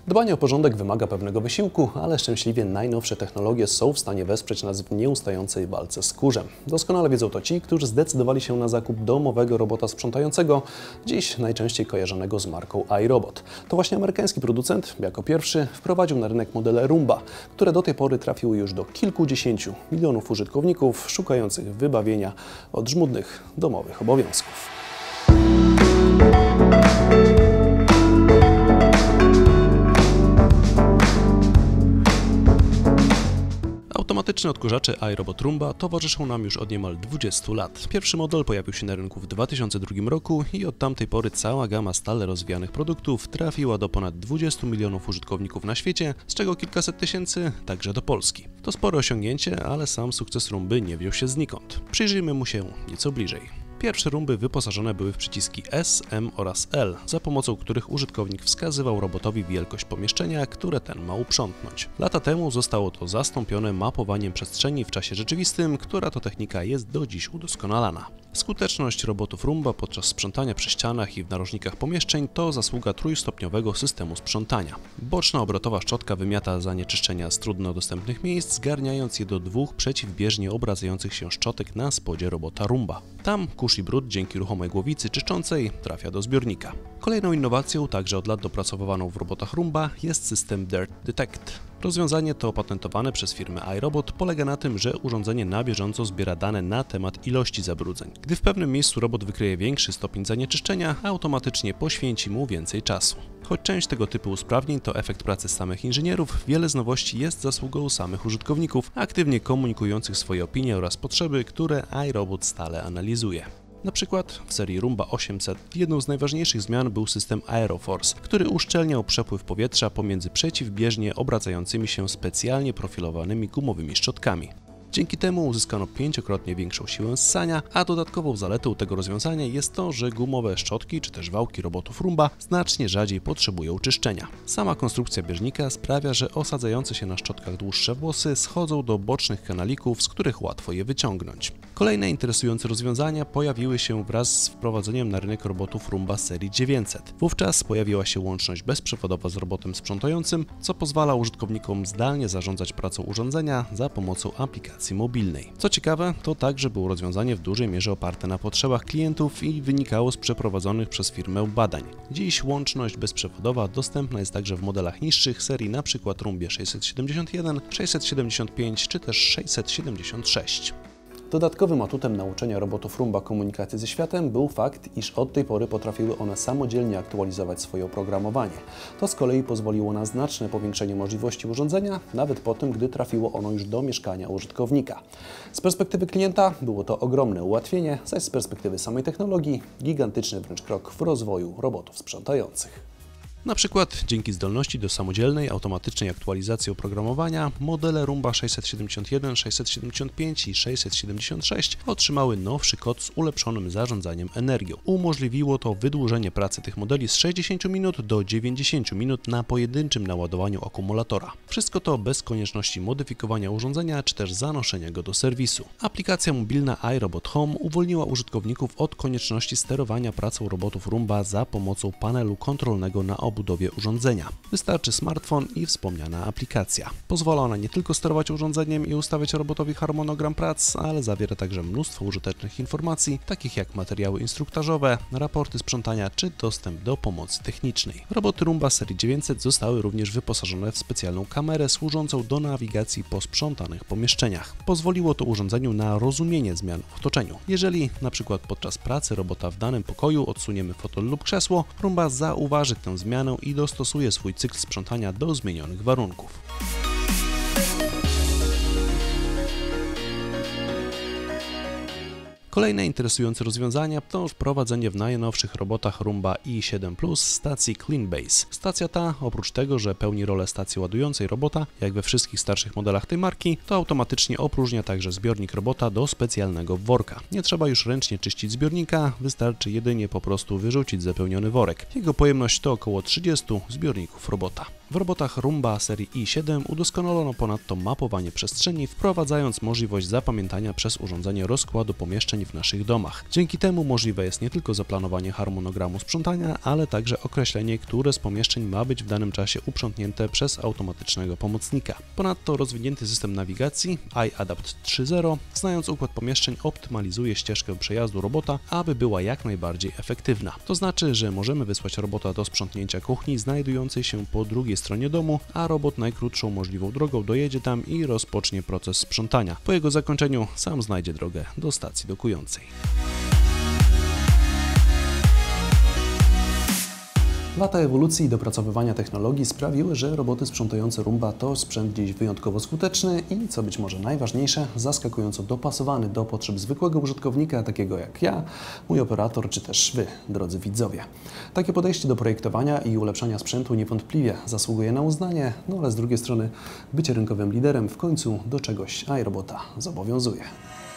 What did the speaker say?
Dbanie o porządek wymaga pewnego wysiłku, ale szczęśliwie najnowsze technologie są w stanie wesprzeć nas w nieustającej walce z kurzem. Doskonale wiedzą to ci, którzy zdecydowali się na zakup domowego robota sprzątającego, dziś najczęściej kojarzonego z marką iRobot. To właśnie amerykański producent jako pierwszy wprowadził na rynek modele Roomba, które do tej pory trafiły już do kilkudziesięciu milionów użytkowników szukających wybawienia od żmudnych domowych obowiązków. Automatyczne odkurzacze iRobot Roomba towarzyszą nam już od niemal 20 lat. Pierwszy model pojawił się na rynku w 2002 roku i od tamtej pory cała gama stale rozwijanych produktów trafiła do ponad 20 milionów użytkowników na świecie, z czego kilkaset tysięcy także do Polski. To spore osiągnięcie, ale sam sukces Roomby nie wziął się znikąd. Przyjrzyjmy mu się nieco bliżej. Pierwsze Roomby wyposażone były w przyciski S, M oraz L, za pomocą których użytkownik wskazywał robotowi wielkość pomieszczenia, które ten ma uprzątnąć. Lata temu zostało to zastąpione mapowaniem przestrzeni w czasie rzeczywistym, która to technika jest do dziś udoskonalana. Skuteczność robotów Roomba podczas sprzątania przy ścianach i w narożnikach pomieszczeń to zasługa trójstopniowego systemu sprzątania. Boczna obrotowa szczotka wymiata zanieczyszczenia z trudno dostępnych miejsc, zgarniając je do dwóch przeciwbieżnie obracających się szczotek na spodzie robota Roomba. Tam kurz i brud dzięki ruchomej głowicy czyszczącej trafia do zbiornika. Kolejną innowacją, także od lat dopracowywaną w robotach Roomba, jest system Dirt Detect. Rozwiązanie to opatentowane przez firmę iRobot polega na tym, że urządzenie na bieżąco zbiera dane na temat ilości zabrudzeń. Gdy w pewnym miejscu robot wykryje większy stopień zanieczyszczenia, automatycznie poświęci mu więcej czasu. Choć część tego typu usprawnień to efekt pracy samych inżynierów, wiele z nowości jest zasługą samych użytkowników, aktywnie komunikujących swoje opinie oraz potrzeby, które iRobot stale analizuje. Na przykład w serii Roomba 800 jedną z najważniejszych zmian był system AeroForce, który uszczelniał przepływ powietrza pomiędzy przeciwbieżnie obracającymi się specjalnie profilowanymi gumowymi szczotkami. Dzięki temu uzyskano 5-krotnie większą siłę ssania, a dodatkową zaletą tego rozwiązania jest to, że gumowe szczotki czy też wałki robotów Roomba znacznie rzadziej potrzebują czyszczenia. Sama konstrukcja bieżnika sprawia, że osadzające się na szczotkach dłuższe włosy schodzą do bocznych kanalików, z których łatwo je wyciągnąć. Kolejne interesujące rozwiązania pojawiły się wraz z wprowadzeniem na rynek robotów Roomba serii 900. Wówczas pojawiła się łączność bezprzewodowa z robotem sprzątającym, co pozwala użytkownikom zdalnie zarządzać pracą urządzenia za pomocą aplikacji mobilnej. Co ciekawe, to także było rozwiązanie w dużej mierze oparte na potrzebach klientów i wynikało z przeprowadzonych przez firmę badań. Dziś łączność bezprzewodowa dostępna jest także w modelach niższych serii np. Roombie 671, 675 czy też 676. Dodatkowym atutem nauczenia robotów Roomba komunikacji ze światem był fakt, iż od tej pory potrafiły one samodzielnie aktualizować swoje oprogramowanie. To z kolei pozwoliło na znaczne powiększenie możliwości urządzenia, nawet po tym, gdy trafiło ono już do mieszkania użytkownika. Z perspektywy klienta było to ogromne ułatwienie, zaś z perspektywy samej technologii gigantyczny wręcz krok w rozwoju robotów sprzątających. Na przykład dzięki zdolności do samodzielnej, automatycznej aktualizacji oprogramowania modele Roomba 671, 675 i 676 otrzymały nowszy kod z ulepszonym zarządzaniem energią. Umożliwiło to wydłużenie pracy tych modeli z 60 minut do 90 minut na pojedynczym naładowaniu akumulatora. Wszystko to bez konieczności modyfikowania urządzenia czy też zanoszenia go do serwisu. Aplikacja mobilna iRobot Home uwolniła użytkowników od konieczności sterowania pracą robotów Roomba za pomocą panelu kontrolnego na obudowie urządzenia. Wystarczy smartfon i wspomniana aplikacja. Pozwala ona nie tylko sterować urządzeniem i ustawiać robotowi harmonogram prac, ale zawiera także mnóstwo użytecznych informacji, takich jak materiały instruktażowe, raporty sprzątania czy dostęp do pomocy technicznej. Roboty Roomba serii 900 zostały również wyposażone w specjalną kamerę służącą do nawigacji po sprzątanych pomieszczeniach. Pozwoliło to urządzeniu na rozumienie zmian w otoczeniu. Jeżeli na przykład podczas pracy robota w danym pokoju odsuniemy fotel lub krzesło, Roomba zauważy tę zmianę i dostosuje swój cykl sprzątania do zmienionych warunków. Kolejne interesujące rozwiązania to wprowadzenie w najnowszych robotach Roomba i7 Plus stacji CleanBase. Stacja ta, oprócz tego, że pełni rolę stacji ładującej robota, jak we wszystkich starszych modelach tej marki, to automatycznie opróżnia także zbiornik robota do specjalnego worka. Nie trzeba już ręcznie czyścić zbiornika, wystarczy jedynie po prostu wyrzucić zapełniony worek. Jego pojemność to około 30 zbiorników robota. W robotach Roomba serii i7 udoskonalono ponadto mapowanie przestrzeni, wprowadzając możliwość zapamiętania przez urządzenie rozkładu pomieszczeń w naszych domach. Dzięki temu możliwe jest nie tylko zaplanowanie harmonogramu sprzątania, ale także określenie, które z pomieszczeń ma być w danym czasie uprzątnięte przez automatycznego pomocnika. Ponadto rozwinięty system nawigacji iAdapt 3.0, znając układ pomieszczeń, optymalizuje ścieżkę przejazdu robota, aby była jak najbardziej efektywna. To znaczy, że możemy wysłać robota do sprzątnięcia kuchni znajdującej się po drugiej stronie domu, a robot najkrótszą możliwą drogą dojedzie tam i rozpocznie proces sprzątania. Po jego zakończeniu sam znajdzie drogę do stacji dokującej. Lata ewolucji i dopracowywania technologii sprawiły, że roboty sprzątające Roomba to sprzęt dziś wyjątkowo skuteczny i, co być może najważniejsze, zaskakująco dopasowany do potrzeb zwykłego użytkownika, takiego jak ja, mój operator, czy też Wy, drodzy widzowie. Takie podejście do projektowania i ulepszania sprzętu niewątpliwie zasługuje na uznanie, ale z drugiej strony bycie rynkowym liderem w końcu do czegoś iRobota zobowiązuje.